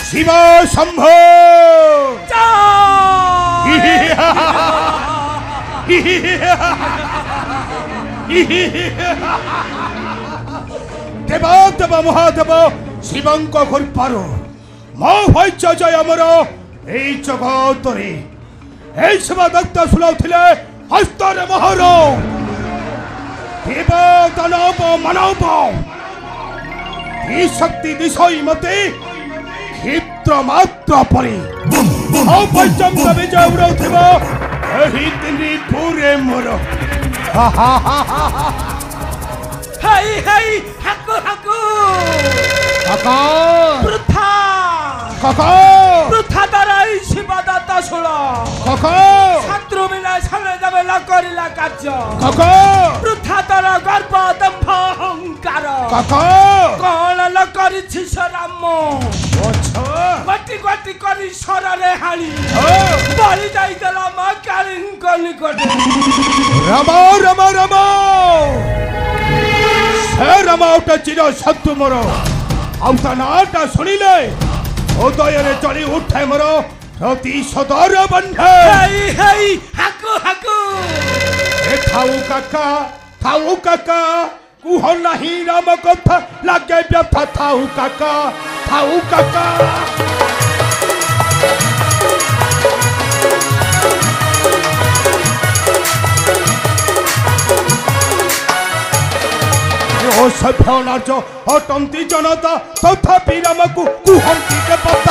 शिव शंभो देव देव महादेव शिवंक कृपार मो भैच जय अमर এই জগতরে এই সেবা দত্ত শুনাউଥିଲେ হস্তরে মোহর দেব দানব মানব এই শক্তি বিষয় মতে ক্ষিপ্র মাত্র পরে অপর্যন্ত বিজয় উড়াউথিব এই দিনে পুরে মোর হাই হাই হাকু হাকু কাকা বৃথা কাকা বৃথা দ্বারাই শিবদাতা ষোল কাকা শত্রু মিলা সামনে যাবে না করিলা কার্য কাকা বৃথা তার গর্ব দম্ভ অহংকার কাকা কল ন করিছি রাম গটি গটি করি সরারে হাড়ি বলি যাই দেলা মা কালিঙ্গ নিকটে রাম রাম রাম সে রামাউটা চির শত্রু মোর আউটা নাটা শুনিলে উদয়রে চলি উঠে মোর প্রতিশোধর বন্ধে হেই হেই হাকু হাকু থাউ কাকা কুহ নাহি রাম কথা লাগে ব্যথা থাউ কাকা ও সভ্য নার্য অটন্তি জনতা তথাপি রামকু কুহন্তি দেবতা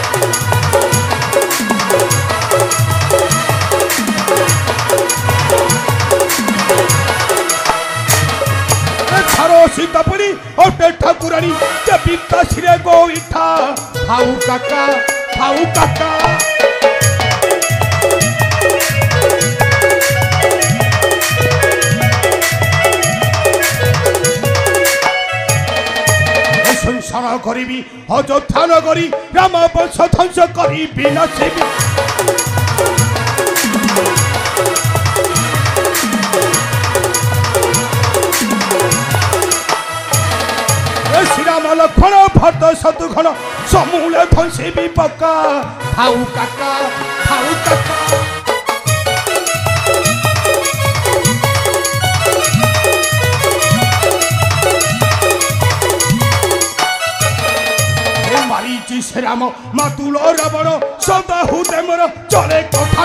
সীতাপুরি ওটে ঠাকুরানী যে বিকাশিরে গো ইঠা খাউ কাকা সংসার করিবি অযোধ্যা নগরী রাম বংশ ধ্বংস করিবি নাচিবি শ্রীরাম লক্ষ্মণ ভরত শত্রুঘ্ন সমূলে ধ্বংসিবি পক্কা খাউ কাকা মারিছি শ্রীরাম মাতুল রাবণ সদা হুদে মোর চলে কথা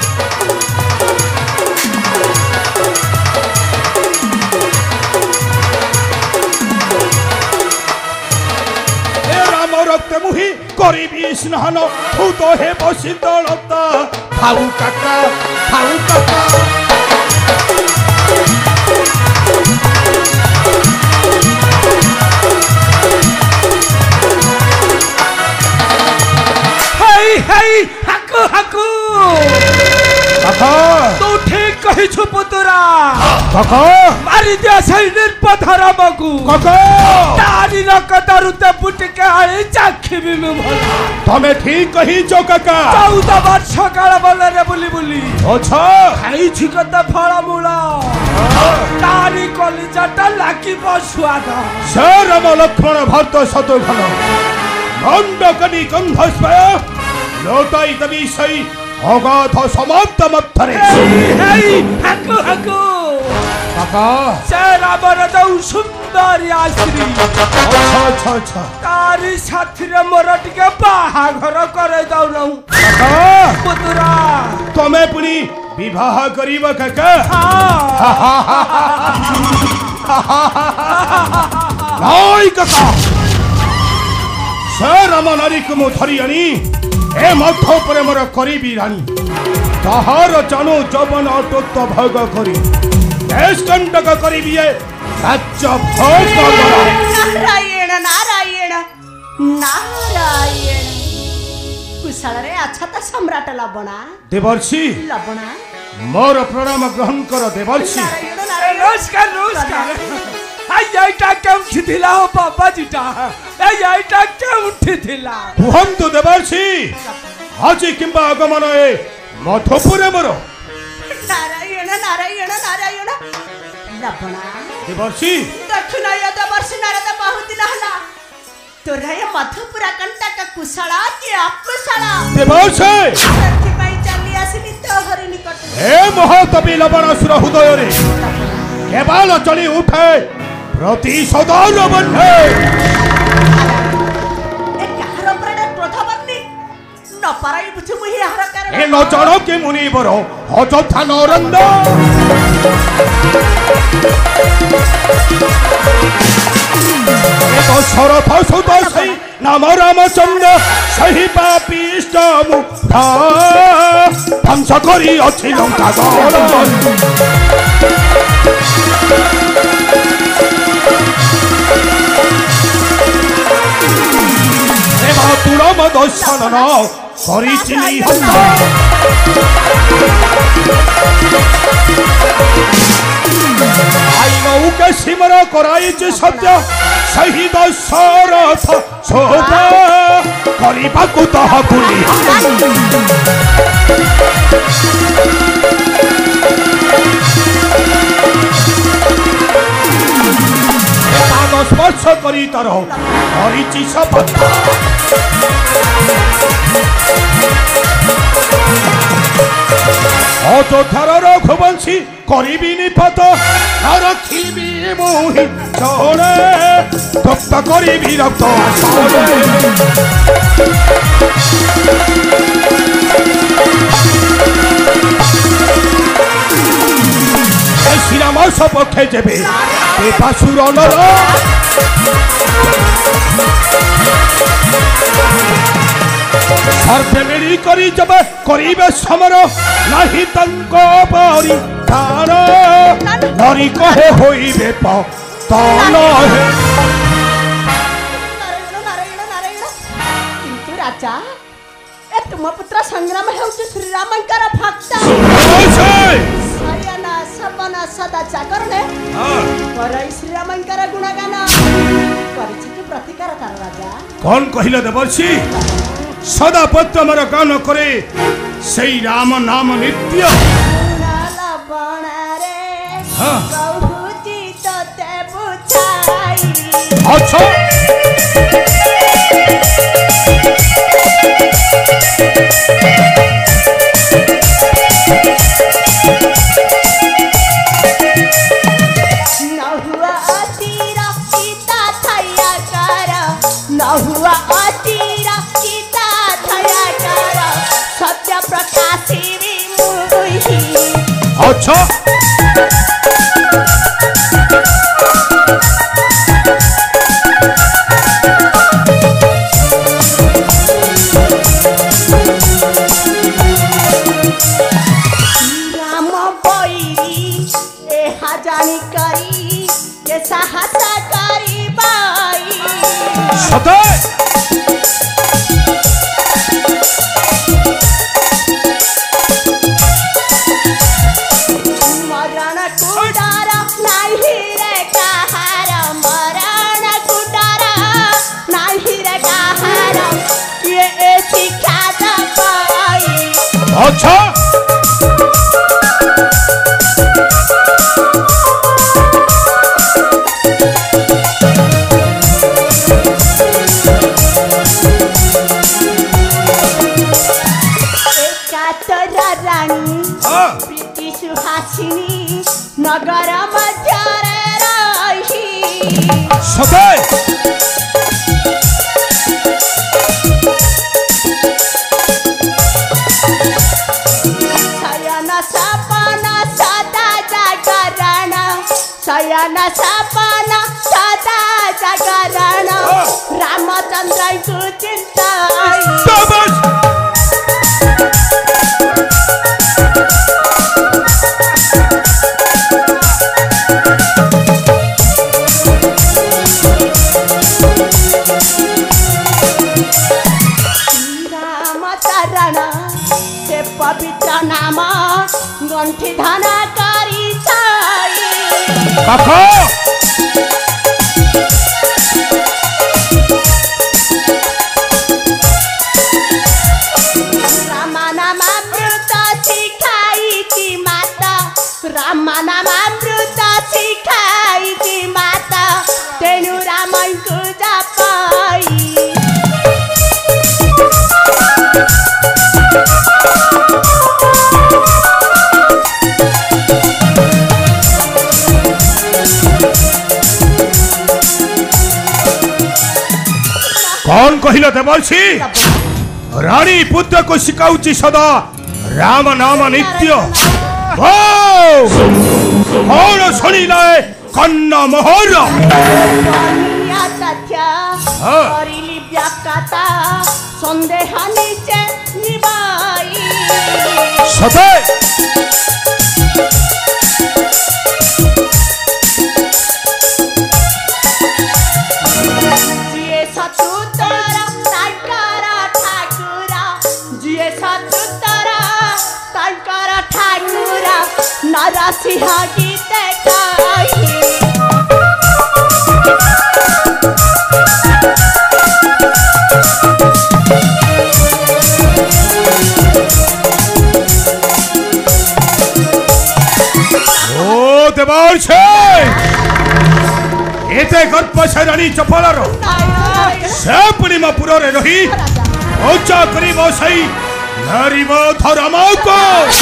রক্তে মুহি করিবি স্নান ভূত হে বসিতলতা খাউ কাকা হেই হেই হাকু হাকু কাকা তু ঠিক কহিছু পুতরা কাকা মারি দিয়া সেই নির্পথর মগু কাকা তারি রকতরুতে বুটিকে আই চাখিবি মু ভলা তুমি ঠিক কহিছো কাকা 14 বর্ষ কাল বলরে বুলি আচ্ছা খাইছি কত ফলমূল তারি কলিজাটা লাগিব স্বাদ সে রাম লক্ষ্মণ ভরত শত্রুঘ্ন গন্ধকনি গন্ধস্ময় লোটাই দেবী সেই অগাধ সমাপ্ত মধ্যরে হেই হাকু হাকু কাকা সে রাবণ দৌ সুন্দরী আশ্রী আচ্ছা তারি সাথীরে মোর টিকে বাহাঘর করে দাও নাও কাকা পুতুরা তুমি পুনি বিবাহ করিব কাকা নাই কাকা সে রাম নারীকে মু ধরি আনি এ মধ্য উপরে মোর করিবি রানী তাহার জানু যৌবন অটুত ভোগ করি দেশ কণ্টক করিবি রাজ্য ভোগ নারায়ণ নারায়ণ নারায়ণ কুশଳରେ ଅଛ ତ ସମ୍ରାଟ ଲବଣା ଦେବର୍ଷି ଲବଣା ମୋର ପ୍ରଣାମ ଗ୍ରହଣ କର ଦେବର୍ଷି ନାରାୟଣ ନାରାୟଣ নমস্কার এইটা কেমন ଥିଲା ও বাবাজিটা এইটা কেমন ଥିଲା କୁହନ୍ତୁ ଦେବର୍ଷି ଆଜି କିମ୍ବା আগমନ ଏ ମଧୁପୁରେ ମୋର ନାରାୟଣ ନାରାୟଣ ନାରାୟଣ ଲବଣା ଦେବର୍ଷି ଦକ୍ଷିଣ ଦେବର୍ଷି ନାରଦ ବହୁଦିନ ହେଲା तोरा ये मधुपुरा कंटा का कुशला के अकुशला देवर्षे सच्ची पाई चली आसिनी तो हरि निकट हे महातपी लवणासुर हृदय रे केवल चली उठे प्रतिशोध बन्धे ए कहर प्रण क्रोध बन्नी न पाराई बुझु मुहि हर कारण ए न चढ़ के मुनि बर अଯଥା नरंद शरथ सुत सही नाम रामचंद्र सही पापिष्ट मुग्धा ध्वंस करी अच्छी लंका तुरम दर्शन न करी आई नौके सिमर कराई सत्य शहीद शरथ शोभ करने तह भूली स्पर्श करी तर करी शपथ अयोध्यार रघुवंशी करी निपत रखी मोहि चौड़े तप्त करी रक्त श्रीराम सपक्षे जेबे देवासुर नर सर्वे मिली करी जब करीबे समर नहीं तंको परी तार नरी कहे होइबे पतन हे किंतु राजा ए तुम पुत्र संग्राम हेउछि श्री रामंकर भक्त सयना सपना सदा जागरणे करई श्री रामंकर गुणगान करिछि कि प्रतिकार तार राजा कौन कहिला देवर्षि सदा पत्र मर गान करे सही राम नाम नित्य अच्छा अच्छा राम बैरी एहा जानी करी के साहस करी बाई सते अच्छा रानी प्रीति सुहासिनी नगर मध्य रही सते शयन सपन सदा जागरण रामचंद्र को चिंता राम चरण से पवित्र नाम गंठी धन करी काका रामानामामृत शिखाई की माता रामानामामृत शिखाई की माता तेनु रामन को जपाई कौन कहिल देवर्षि रानी पुत्र को शिकाउची सदा राम नाम नित्य कौन शुणिले कन्न मोहर सते नरसिंह गीते गाई ओ देवर्षि एते गर्भ से रानी चपलार से पुलिमापुर रे रही ओचा करिब सही नारीब धर्म को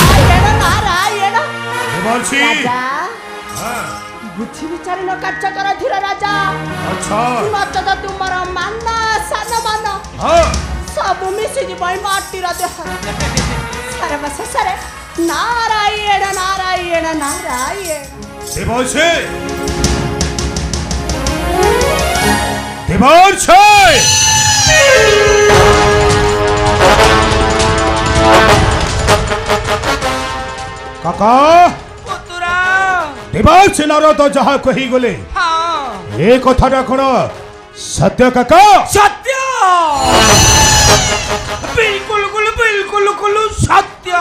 देवर्षि बुद्धि विचार न कार्य कर धीर राजा अच्छा नचत तुमर मान सान मान सब मिसी जीवन माटी रा देह सर्वशेषरे नारायण नारायण नारायण देवर्षि देवर्षि काका पुतुरा देवर्षि नारद जहा कही गले हाँ ए कथा कौन सत्य काका सत्य बिल्कुल बिल्कुल सत्य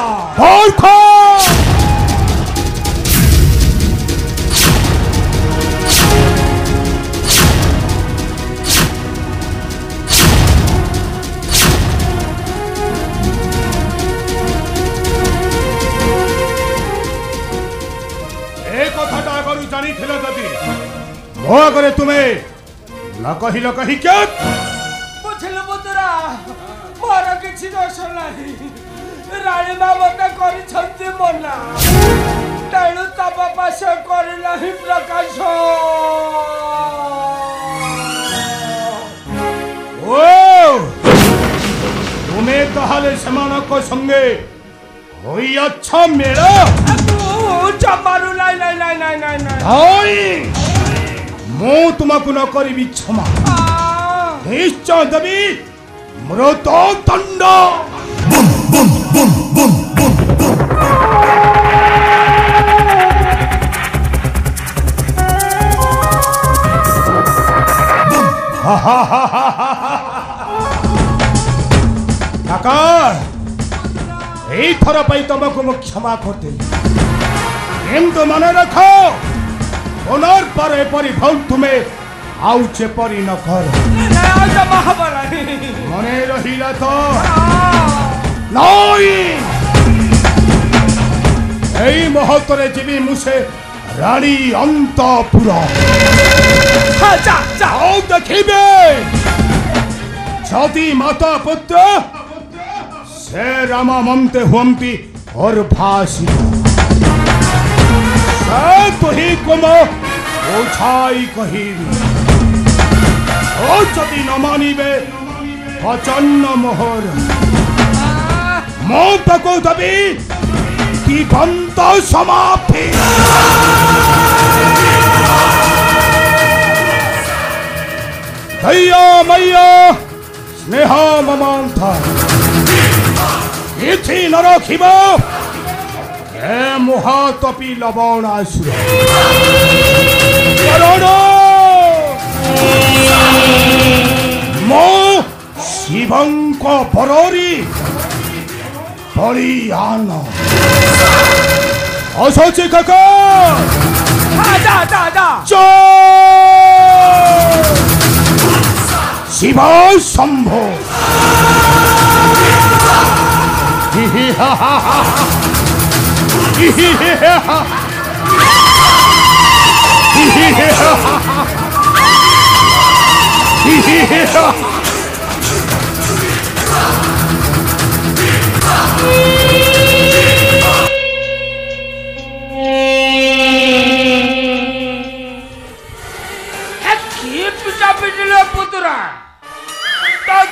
जानी मो आगे तुम्हें न कहिल कही क्या बुझल पुतुरा मोर किछि दोष नाही राणी बाबा करिछंती मना तेणु तब पास करलाही प्रकाश ओ तुम्हें तहाले समानक संगे होई अच्छा मेरा जमारू नहीं मु तुमको न करी क्षमा निश्चय देवी मृत दंड काका यही थर तुमको मु क्षमा करदेली किंतु मन रख पुनर्पर एपरी भूल तुम्हें आउ चेपरी न कर मन रहिला तो यही मुहूर्त जीवी मुझे रानी अंतपुर देखिबे जदि माता पुत्र से रामा ममते हुमती और भाषी तुही कुम ओछाई कही ओ जदि न मानिबे वचन मोहर मो पको दबी जीवंत समाप्ति दया मैया स्नेह ममता इथि न रखिबो ए मुहातपी लवणासुर मो शिवंक बरोरी बलियान असोचे काका शिव शंभो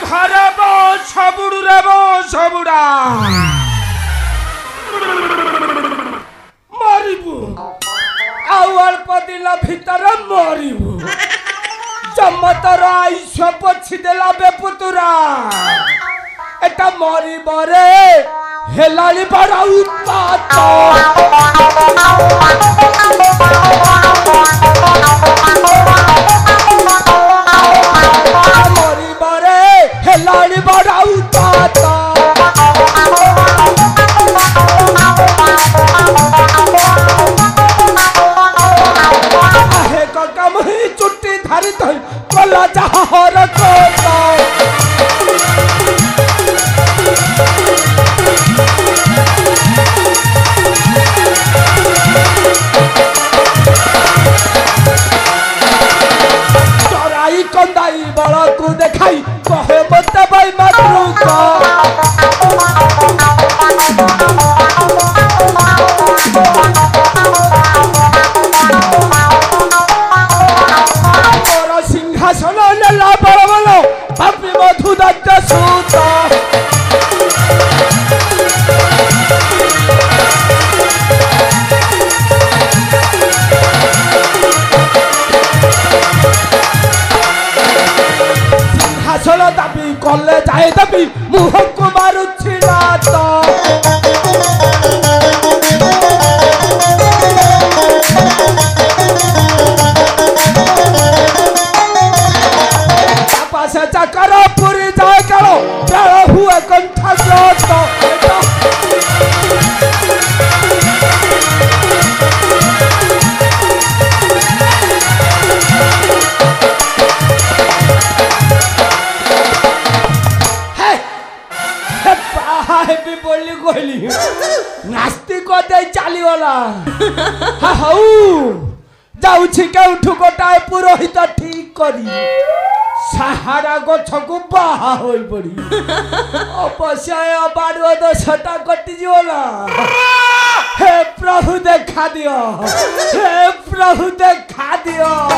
ଘରେ ବୋ ସବୁଡୁରେ ବୋ ସବୁଡା ମରିବୁ ଆଉ ଅଳ୍ପ ଦିନ ଭିତରେ ମରିବୁ ଜମତର ଆୟୁଷ ପୋଛି ଦେଲା ବେପୁତୁରା ଏଟା ମରିବରେ ହେଲାଣି ବଡ଼ ଉତ୍ପାତ ମରିବରେ ହେଲାଣି ବଡ଼ ଉତ୍ପାତ ଆହେ କକା ମୁହିଁ ଚୁଟି ଧରି ଧରି କଲା ଯାହର କୋଟ ଚରାଇ କନ୍ଦାଇ ବଳକୁ ଦେଖାଇ କହେ ମତେ ଭାଇ ମାତୃକ ମୋର ସିଂହାସନ ନେଲା ବଳ ବଳ ଭାବି ମଧୁ ଦତ୍ତ ସୂତ ସିଂହାସନ ଦାବି କଲେ ଯାଏ ଦାବି ମୁହଁକୁ ମାରୁଛି ନାତ ସେ ଚାକର ପୁରୀ ଯାଏ କାଳ ପ୍ରାଣ ହୁଏ କଣ୍ଠାଗ୍ରସ୍ତ ହେବି ବୋଲି କହିଲି ନାସ୍ତିକ ଦେଇ ଚାଲିଗଲା ହଉ ଯାଉଛି କେଉଠୁ ଗୋଟାଏ ପୁରୋହିତ ଠିକ କରି ସାହାରା ଗଛକୁ ବାହା ହୋଇ ପଡି ଅବଶ୍ୟ ବାଡୁଅ ଦୋଷଟା କଟିଯିବ ନା ହେ ପ୍ରଭୁ ଦେଖା ଦିଅ ହେ ପ୍ରଭୁ ଦେଖା ଦିଅ